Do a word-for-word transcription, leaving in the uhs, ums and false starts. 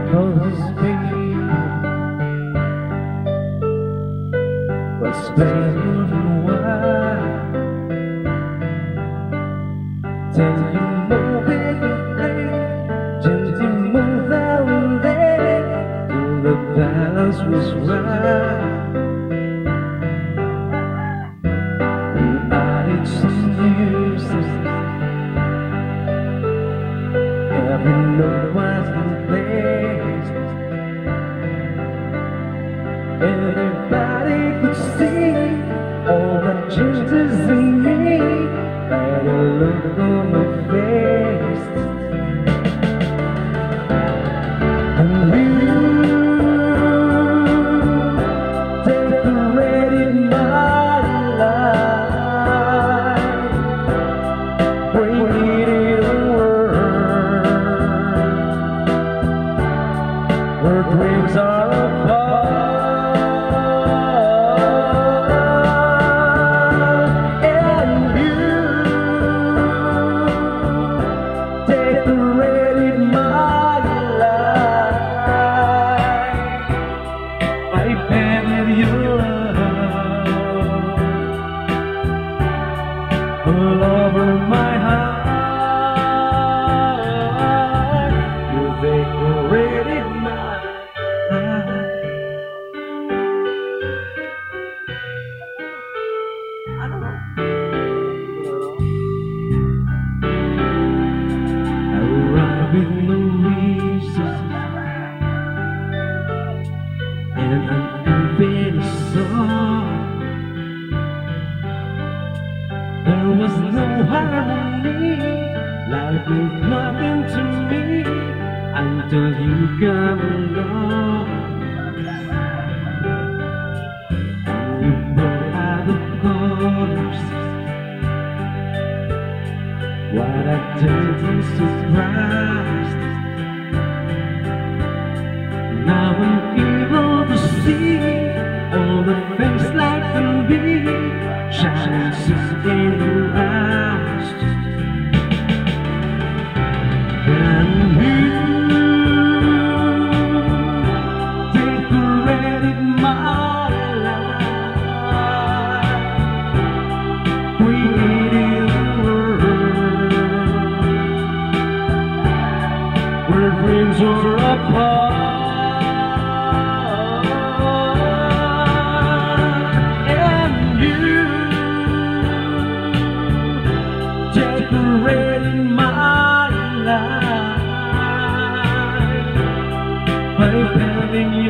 Those people was playing wild. Tell you move it away, gently move that way, till the balance was right. And I did some music, every note was in place. Everybody could see all the changes in me, by the look on my face. And you decorated my life, created a world where dreams are apart. Decorated my life, I painted your love all over my heart. You decorated my life. I don't know. With no reason and an unfinished song, there was no harmony. Life meant nothing to me until you come along. And you brought out the colors, what I did was surprised. Now I'm able to see all the things life can be, shining in your eyes. And you decorated my life, created a world where dreams are apart. And you decorated my life by painting your